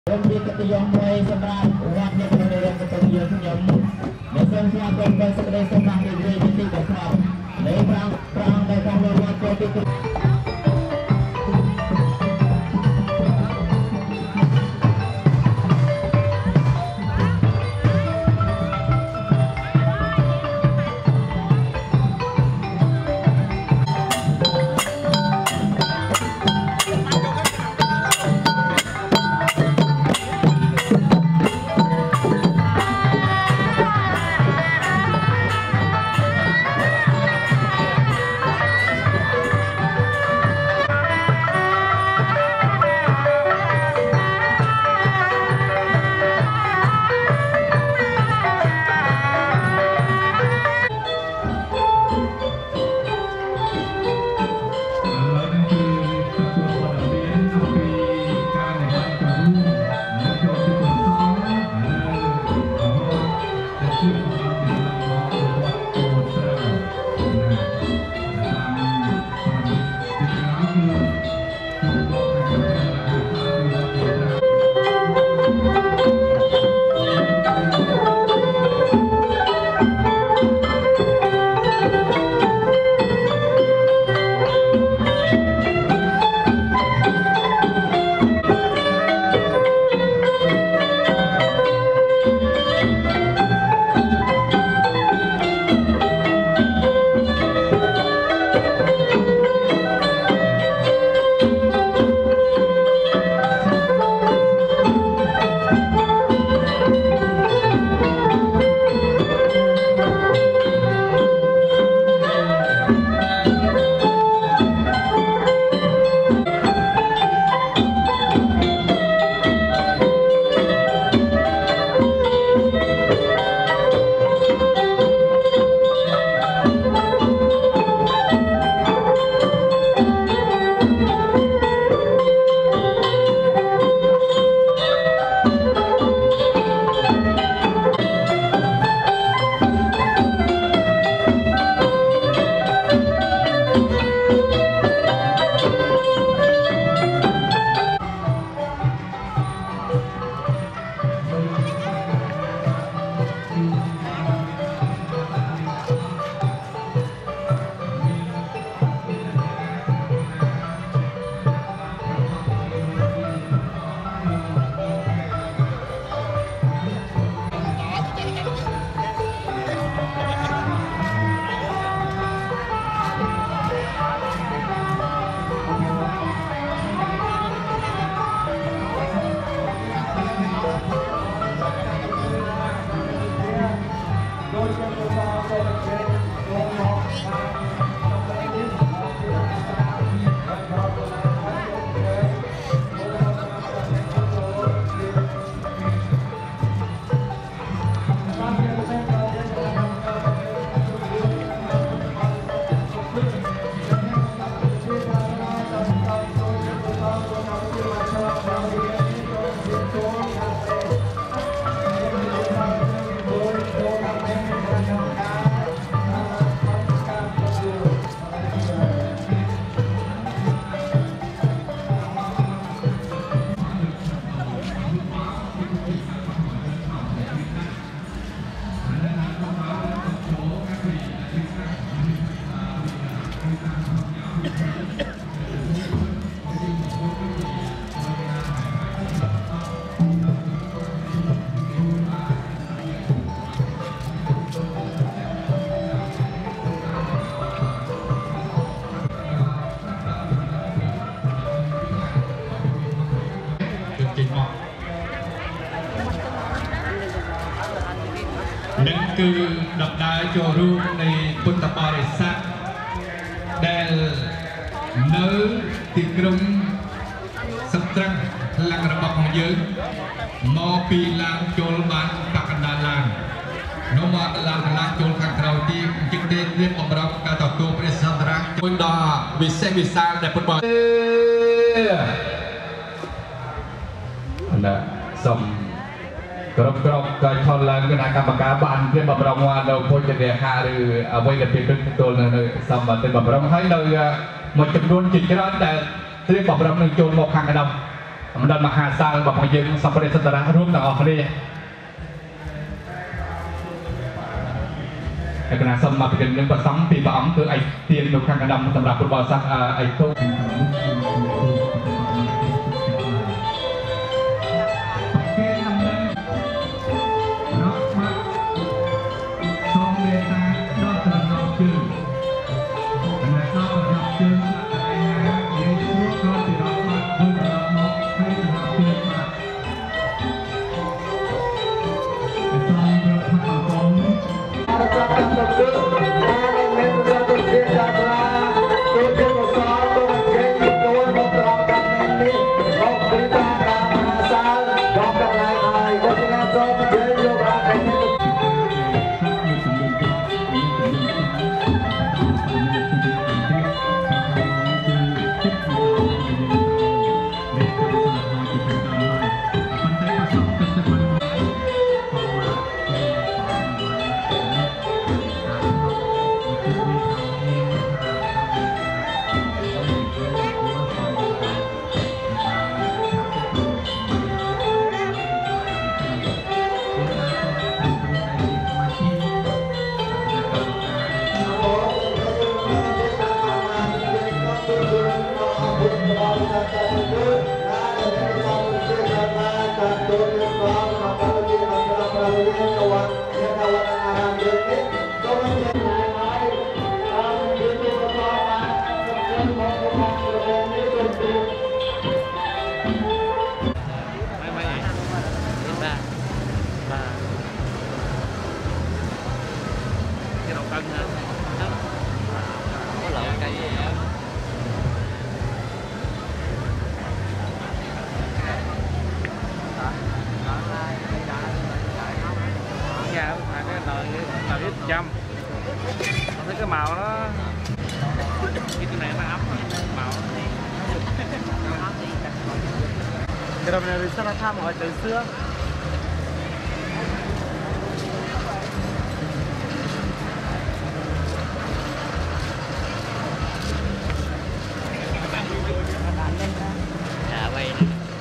Hôm nay kita yang mulai sebenarnya urat yang berada di bagian yang mesin siapkan dan segera sembah di titik besar. Perang dagang luar kota. Nên cứ đọc đá cho rưu này bút tập bò để sát Đèl nớ thì krong sắp trăng lăng ra bọc hồng dưỡng Mò pi lang chôl bán bạc đà làng Nó mò làng chôl kháng trào ti Chức tên riêng bọc rộng cả tàu tô bế sát răng Chôl đỏ vì xe vì sang để bút bò Xong Kerap kau lang kena kapan dia beberapa ada projek hari apa yang kita betul sama dengan beberapa hari macam dua cicilan dan dia beberapa muncul mau kang kadam ម្ដងមហាសាលរបស់យើងសម្រាប់សន្តរៈរួមទាំងអស់គ្នាឯកណាសូមមកពីនឹងប្រសំពីព្រះអង្គគឺឯកទាននៅខាងកណ្ដាលសម្រាប់ពុទ្ធបរិស័ទឯកទូtrăm thấy cái màu nó cái này nó ấm màu cái đồng này sao nó tham hỏi từ xưa vậy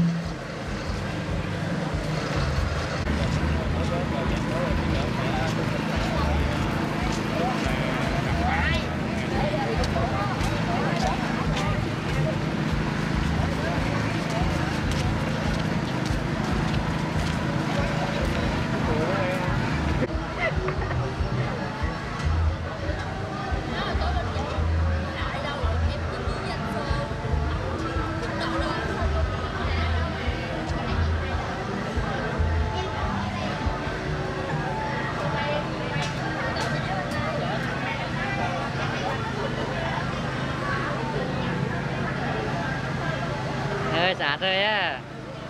xả thôi á.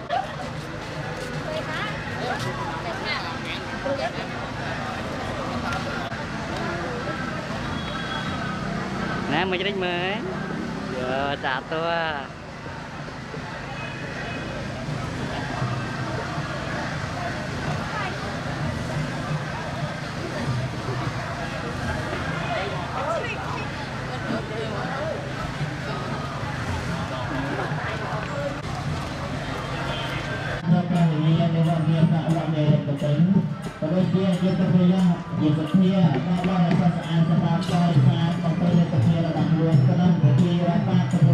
Nè mới đến mới giờ xả thôi. Kalau dia terpilih, dia setia, kalau rasa sean sebab saya sangat memperoleh kepala dan luar kenal kepala apa